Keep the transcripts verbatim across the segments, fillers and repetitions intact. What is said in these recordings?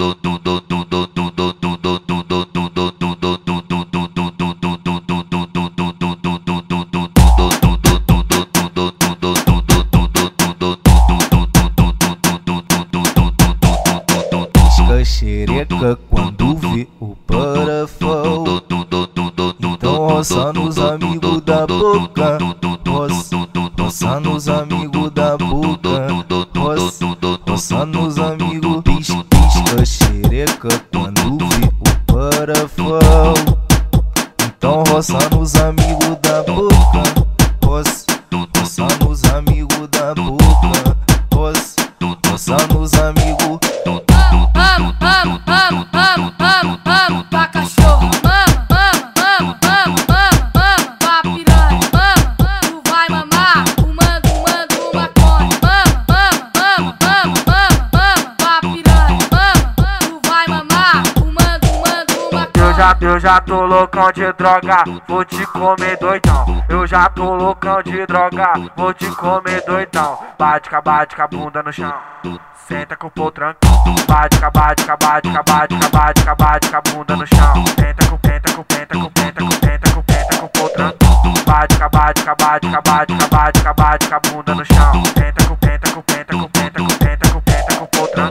Xereca quando vê o parafal, então roça nos amigos da boca, roça, roça nos amigos da boca, roça, roça nos amigos. Pisca, pisca xereca quando vê o parafal, então roça nos amigos da boca, roça, roça nos amigos da boca, roça, roça nos amigos. Amo, amo, amo, amo, amo, amo pra cachorro, amo, amo, amo, amo, amo pra piranha, amo, tu vai mamar, fumando, fumando maconha, amo, amo, amo, amo, amo pra piranha, amo, tu vai mamar, fumando, fumando maconha. Eu já, eu já tô loucão de droga, vou te comer doidão. Eu já tô loucão de droga, vou te comer doidão. Bate, bate, a bunda no chão, senta com o potrão. Bate, bate, bate, bate, bate, bate, a bunda no chão. Tenta com, tenta com, tenta com, tenta com, tenta com, tenta com o potrão. Bate, bate, bate, bate, bate, bate, a bunda no chão. Tenta com, tenta com, tenta com, tenta com, tenta com, tenta com o potrão.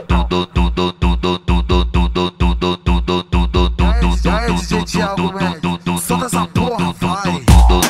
Já é D J Thiago, velho. Solta essa porra, vai.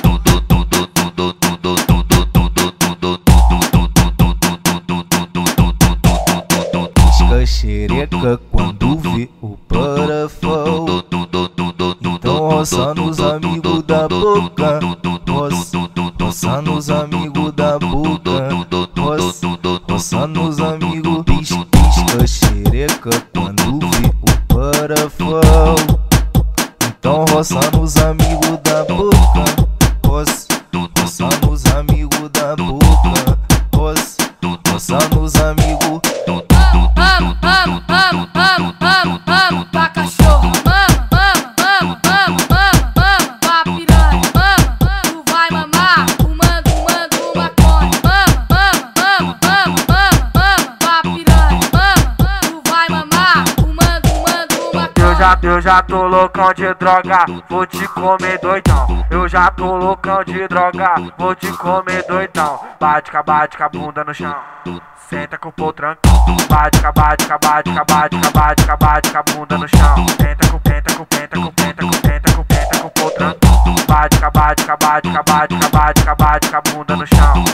Xereca quando vê o parafal, então roça nos amigos da boca, roça, roça nos amigos da boca, roça, roça nos amigos. Pisca, pisca xereca quando vê o parafal, então roça nos amigos da boca, roça, roça nos amigos da boca, roça, roça nos amigos. Amo, amo, amo, amo, amo, amo pra cachorro, amo, amo, amo, amo, amo pra piranha, amo, tu vai mamar, fumando, fumando maconha, amo, amo, amo, amo, amo pra piranha, amo, tu vai mamar, fumando, fumando maconha. Eu já, eu já tô loucão de droga, vou te comer doidão. Eu já tô loucão de droga, vou te comer doidão. Bate, bate, a bunda no chão, senta com o potrão. Bate, bate, bate, bate, bate, bate, a bunda no chão. Tenta com, tenta com, tenta com, tenta com, tenta com, tenta com o potrão. Bate, bate, bate, bate, bate, bate, a bunda no chão.